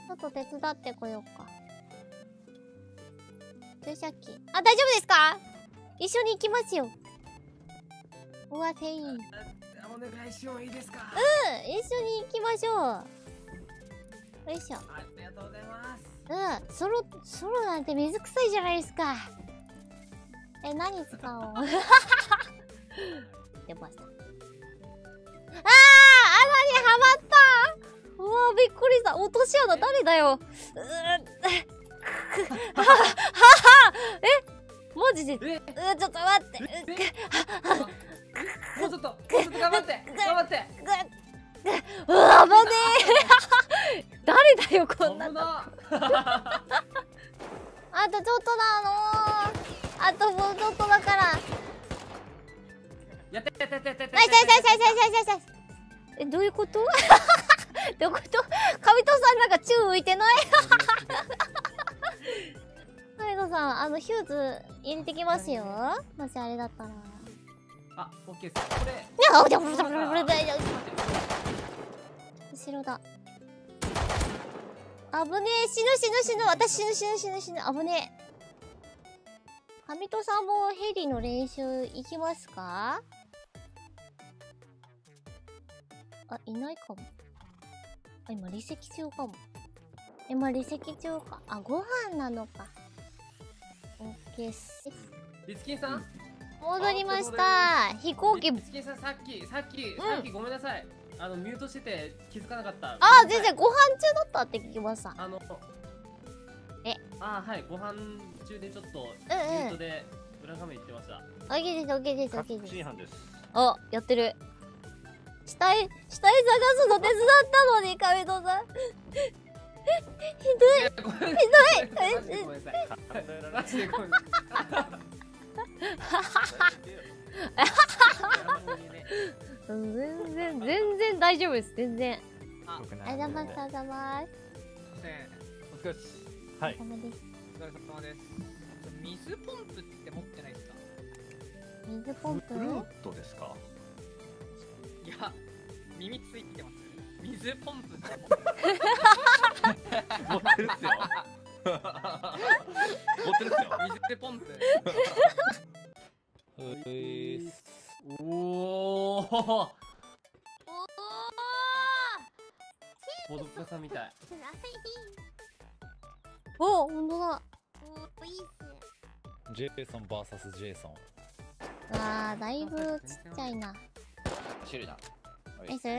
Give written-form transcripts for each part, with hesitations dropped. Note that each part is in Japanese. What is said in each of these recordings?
ちょっと手伝ってこようか。注射器。あ、大丈夫ですか？一緒に行きますよ。うわ、店員。 お願いしよういいですか？ 一緒に行きましょう。よいしょ。 ありがとうございます。 ソロなんて水臭いじゃないですか。何使おう。出ました。穴にはまった。うわー、びっくりした。落とし穴誰だよ。はははマジで。ちょっと待って。 もうちょっと頑張って。 うわ、危ねえ。誰だよ、こんなの。あとちょっとなの。あともうちょっとだから。 やって。 ナイス。どういうこと？どういうこと？上戸さんなんか宙浮いてない？上戸さん、ヒューズ入れてきますよ。もしあれだったら。 あ、オッケーです。これ。 後ろだ。あぶねえ、死ぬ。私死ぬ。あぶねえ。上戸さんもヘリの練習行きますか？あ、いないかも。あ、今離席中かも。離席中か。あ、ご飯なのか。オッケーっす。 リツキンさん戻りました。飛行機。 リツキンさん、さっきごめんなさい。ミュートしてて気づかなかった。 全然ご飯中だったって聞きました。 はい、ご飯中でちょっとミュートで裏画面行ってました。 オッケーです。あ、やってる。死体探すの手伝ったのに、上戸さん。ひどい。 ごめんなさい。マジでごめんなさい。 全然大丈夫です。全然。ありがとうございます。 お疲れです。はい。 お疲れ様です。 水ポンプって持ってないですか？ 水ポンプ？ フルートですか？ いや、耳ついてます。水ポンプって持ってるっすよ。 水ポンプ。 おお。ボドッカさんみたい。 お、ほんとだ。 ジェイソン VS ジェイソン。 わー、だいぶちっちゃいな。 シルだ。 ナイス？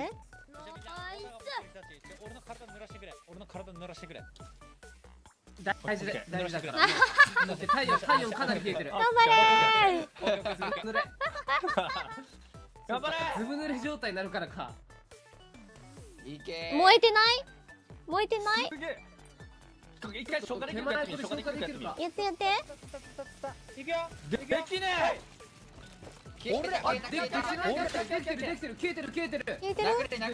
俺の体濡らしてくれ。 大事だから。体温かなり冷えてる。 頑張れー。ずぶ濡れ状態になるからか。 燃えてない？ 一回消化できるか。 やって。 いくよ。できねえ。 できてる。消えてる。 消えてる？ 殴れ。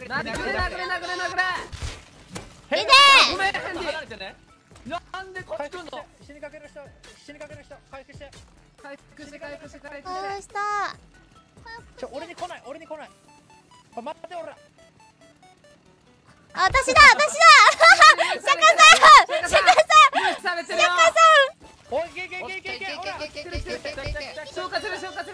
いてごめん、 なんでこっち来んの？死にかける人、回復して。 どうした？ 俺に来ない。待って、俺ら。 あ、私だ釈迦さんおい、け。 消化する。 釈迦さん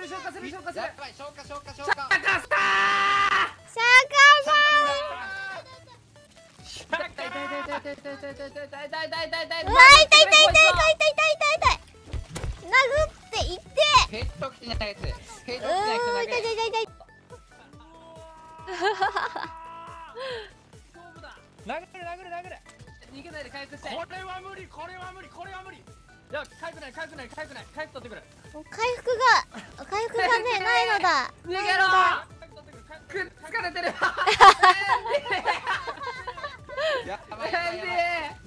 うわ、痛い。殴っていって。 ヘッド来てないやつ。 痛い。 殴れ。 逃げないで回復して。 これは無理。いや、回復取ってくる。 回復がね、ないのだ。 逃げろ。くっつかれてる。 やばい。